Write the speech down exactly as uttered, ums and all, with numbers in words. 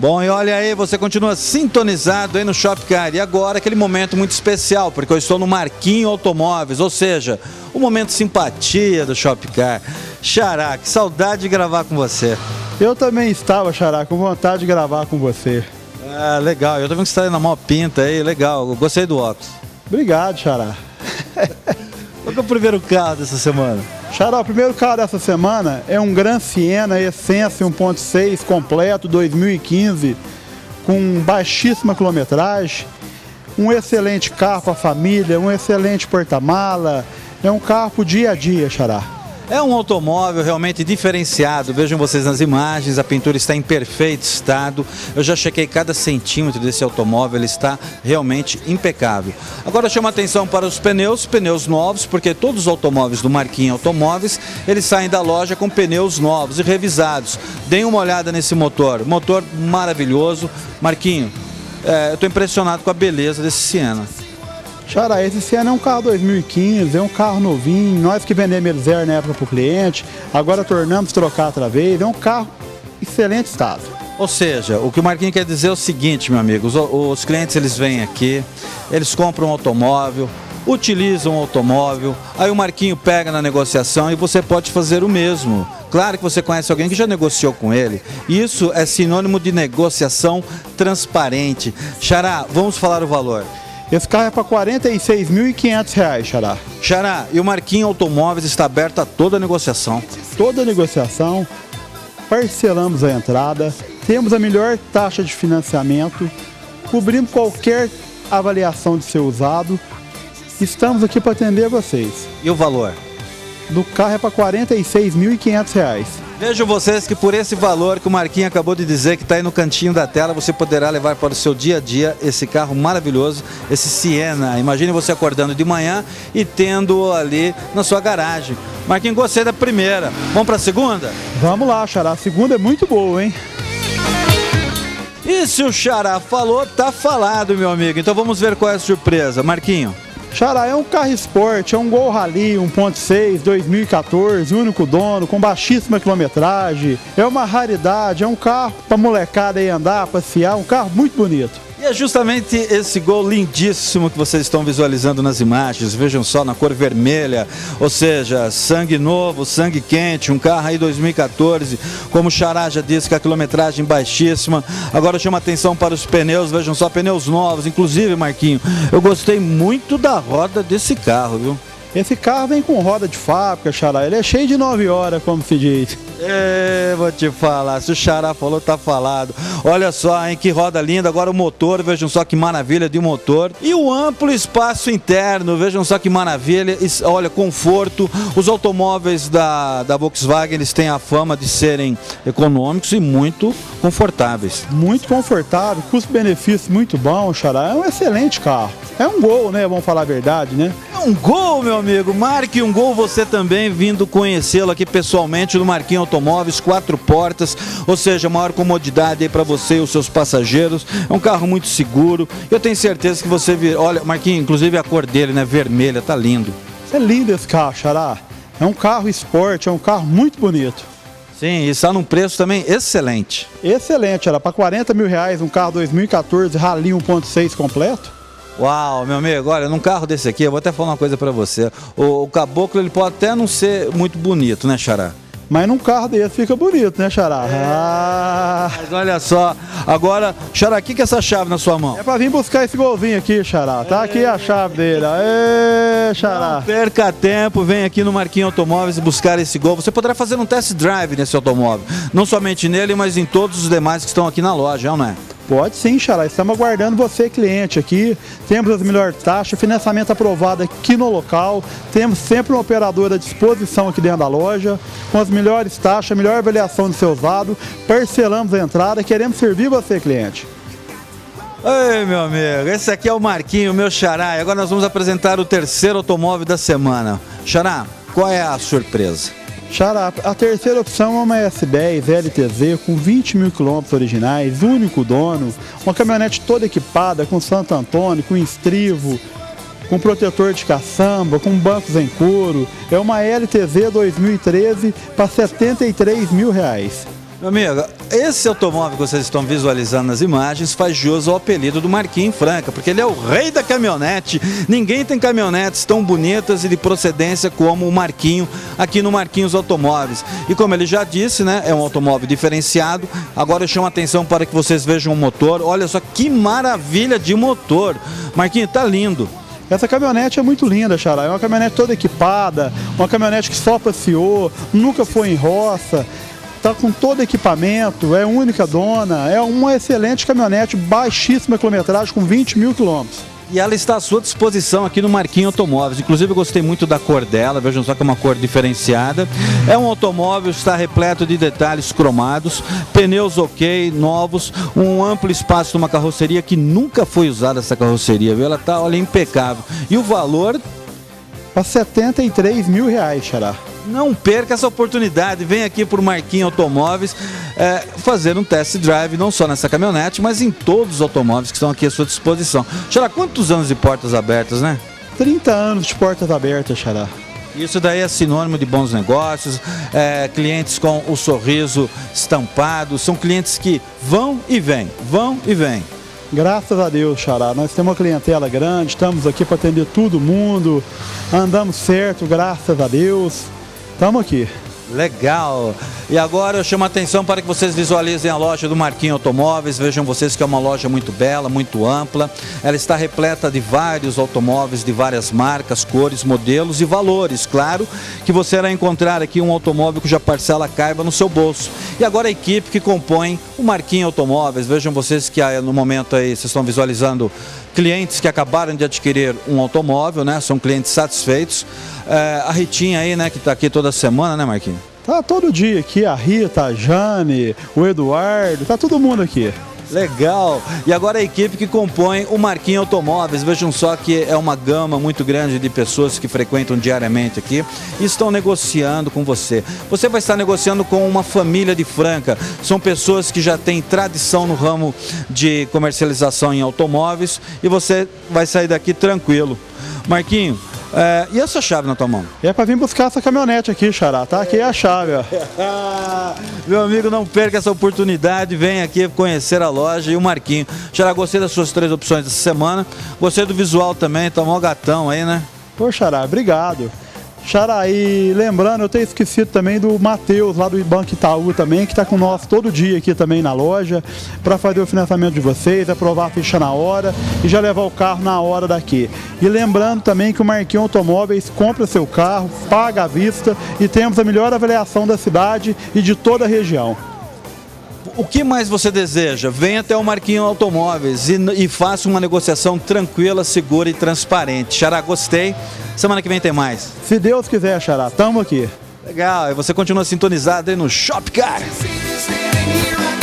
Bom, e olha aí, você continua sintonizado aí no Shopcar. E agora aquele momento muito especial, porque eu estou no Marquinho Automóveis, ou seja, o momento simpatia do Shopcar. Xará, que saudade de gravar com você. Eu também estava, Xará, com vontade de gravar com você. Ah, legal, eu tô vendo que você está aí na maior pinta aí, legal, eu gostei do óculos. Obrigado, Xará. Qual que é o primeiro carro dessa semana? Xará, o primeiro carro dessa semana é um Gran Siena Essência um ponto seis completo dois mil e quinze, com baixíssima quilometragem, um excelente carro para a família, um excelente porta-mala, é um carro para o dia a dia, Xará. É um automóvel realmente diferenciado, vejam vocês nas imagens, a pintura está em perfeito estado, eu já chequei cada centímetro desse automóvel, ele está realmente impecável. Agora chama atenção para os pneus, pneus novos, porque todos os automóveis do Marquinho Automóveis, eles saem da loja com pneus novos e revisados. Deem uma olhada nesse motor, motor maravilhoso. Marquinho, é, eu estou impressionado com a beleza desse Siena. Xará, esse Siena é um carro dois mil e quinze, é um carro novinho, nós que vendemos ele zero na época para o cliente, agora tornamos trocar outra vez, é um carro em excelente estado. Ou seja, o que o Marquinho quer dizer é o seguinte, meu amigo, os, os clientes eles vêm aqui, eles compram um automóvel, utilizam o automóvel, aí o Marquinho pega na negociação e você pode fazer o mesmo. Claro que você conhece alguém que já negociou com ele. Isso é sinônimo de negociação transparente. Xará, vamos falar o valor. Esse carro é para quarenta e seis mil e quinhentos reais, Xará. Xará, e o Marquinho Automóveis está aberto a toda a negociação. Toda a negociação, parcelamos a entrada, temos a melhor taxa de financiamento, cobrimos qualquer avaliação de seu usado. Estamos aqui para atender vocês. E o valor? Do carro é para quarenta e seis mil e quinhentos reais. Vejam vocês que por esse valor que o Marquinho acabou de dizer, que está aí no cantinho da tela, você poderá levar para o seu dia a dia esse carro maravilhoso, esse Siena. Imagine você acordando de manhã e tendo ali na sua garagem. Marquinho, gostei da primeira. Vamos para a segunda? Vamos lá, Xará. A segunda é muito boa, hein? E se o Xará falou, tá falado, meu amigo. Então vamos ver qual é a surpresa. Marquinho. Xará, é um carro esporte, é um Gol Rally um ponto seis dois mil e quatorze, único dono, com baixíssima quilometragem. É uma raridade, é um carro para molecada aí andar, passear, um carro muito bonito. E é justamente esse Gol lindíssimo que vocês estão visualizando nas imagens, vejam só, na cor vermelha, ou seja, sangue novo, sangue quente, um carro aí dois mil e quatorze, como o Xará já disse, com a quilometragem baixíssima. Agora chama atenção para os pneus, vejam só, pneus novos, inclusive, Marquinho, eu gostei muito da roda desse carro, viu? Esse carro vem com roda de fábrica, Xará, ele é cheio de nove horas, como se diz. É, vou te falar, se o Xará falou, tá falado. Olha só, hein, que roda linda, agora o motor, vejam só que maravilha de motor. E o amplo espaço interno, vejam só que maravilha, olha, conforto. Os automóveis da, da Volkswagen, eles têm a fama de serem econômicos e muito confortáveis. Muito confortável, custo-benefício muito bom, Xará, é um excelente carro. É um Gol, né, vamos falar a verdade, né? É um Gol, meu amigo, marque um Gol você também, vindo conhecê-lo aqui pessoalmente no Marquinho Automóveis, quatro portas, ou seja, maior comodidade aí para você e os seus passageiros. É um carro muito seguro. Eu tenho certeza que você vir... Olha, Marquinho, inclusive a cor dele, né, vermelha, tá lindo. É lindo esse carro, Xará. É um carro esporte, é um carro muito bonito. Sim, e está num preço também excelente. Excelente, Xará. Para quarenta mil reais, um carro dois mil e quatorze Rally um ponto seis completo. Uau, meu amigo, olha, num carro desse aqui, eu vou até falar uma coisa para você. O, o caboclo, ele pode até não ser muito bonito, né, Xará? Mas num carro desse fica bonito, né, Xará? É, ah. Mas olha só, agora, Xará, o que que é essa chave na sua mão? É pra vir buscar esse golzinho aqui, Xará. Tá aqui a chave dele. Aê, Xará. Não perca tempo, vem aqui no Marquinho Automóveis e buscar esse Gol. Você poderá fazer um test drive nesse automóvel. Não somente nele, mas em todos os demais que estão aqui na loja, não é? Pode sim, Xará. Estamos aguardando você, cliente, aqui. Temos as melhores taxas, financiamento aprovado aqui no local. Temos sempre uma operadora à disposição aqui dentro da loja, com as melhores taxas, a melhor avaliação do seu usado. Parcelamos a entrada, queremos servir você, cliente. Ei, meu amigo, esse aqui é o Marquinho, meu Xará. E agora nós vamos apresentar o terceiro automóvel da semana. Xará, qual é a surpresa? Xará, a terceira opção é uma S dez L T Z com vinte mil quilômetros originais, único dono, uma caminhonete toda equipada com Santo Antônio, com estrivo, com protetor de caçamba, com bancos em couro. É uma L T Z dois mil e treze para setenta e três mil reais. Meu amigo, esse automóvel que vocês estão visualizando nas imagens faz jus ao apelido do Marquinho em Franca, porque ele é o rei da caminhonete. Ninguém tem caminhonetes tão bonitas e de procedência como o Marquinho aqui no Marquinhos Automóveis. E como ele já disse, né, é um automóvel diferenciado. Agora eu chamo a atenção para que vocês vejam o motor. Olha só que maravilha de motor. Marquinho, tá lindo. Essa caminhonete é muito linda, Xará. É uma caminhonete toda equipada, uma caminhonete que só passeou, nunca foi em roça. Está com todo equipamento, é única dona, é uma excelente caminhonete, baixíssima quilometragem, com vinte mil quilômetros. E ela está à sua disposição aqui no Marquinho Automóveis. Inclusive eu gostei muito da cor dela, vejam só que é uma cor diferenciada. É um automóvel, está repleto de detalhes cromados, pneus ok, novos, um amplo espaço numa carroceria que nunca foi usada essa carroceria, viu? Ela está, olha, impecável. E o valor? Para setenta e três mil reais, Xará. Não perca essa oportunidade, vem aqui para o Marquinho Automóveis é, fazer um test drive, não só nessa caminhonete, mas em todos os automóveis que estão aqui à sua disposição. Xará, quantos anos de portas abertas, né? trinta anos de portas abertas, Xará. Isso daí é sinônimo de bons negócios, é, clientes com o sorriso estampado, são clientes que vão e vêm, vão e vêm. Graças a Deus, Xará, nós temos uma clientela grande, estamos aqui para atender todo mundo, andamos certo, graças a Deus. Estamos aqui. Legal. E agora eu chamo a atenção para que vocês visualizem a loja do Marquinho Automóveis. Vejam vocês que é uma loja muito bela, muito ampla. Ela está repleta de vários automóveis, de várias marcas, cores, modelos e valores. Claro que você irá encontrar aqui um automóvel cuja parcela caiba no seu bolso. E agora a equipe que compõe o Marquinho Automóveis. Vejam vocês que no momento aí vocês estão visualizando clientes que acabaram de adquirir um automóvel, né? São clientes satisfeitos. É, a Ritinha aí, né, que está aqui toda semana, né, Marquinhos? Tá todo dia aqui, a Rita, a Jane, o Eduardo, tá todo mundo aqui. Legal! E agora a equipe que compõe o Marquinho Automóveis. Vejam só que é uma gama muito grande de pessoas que frequentam diariamente aqui e estão negociando com você. Você vai estar negociando com uma família de Franca. São pessoas que já têm tradição no ramo de comercialização em automóveis e você vai sair daqui tranquilo. Marquinho, É, e essa chave na tua mão? É para vir buscar essa caminhonete aqui, Xará, tá? Aqui é a chave, ó. Meu amigo, não perca essa oportunidade, vem aqui conhecer a loja e o Marquinho. Xará, gostei das suas três opções dessa semana, gostei do visual também, tá mó gatão aí, né? Pô, Xará, obrigado. Xará, e lembrando, eu tenho esquecido também do Matheus, lá do Banco Itaú também, que está com nós todo dia aqui também na loja, para fazer o financiamento de vocês, aprovar a ficha na hora e já levar o carro na hora daqui. E lembrando também que o Marquinho Automóveis compra seu carro, paga à vista e temos a melhor avaliação da cidade e de toda a região. O que mais você deseja? Venha até o Marquinho Automóveis e, e faça uma negociação tranquila, segura e transparente. Xará, gostei. Semana que vem tem mais. Se Deus quiser, Xará, estamos aqui. Legal, e você continua sintonizado aí no Shopcar.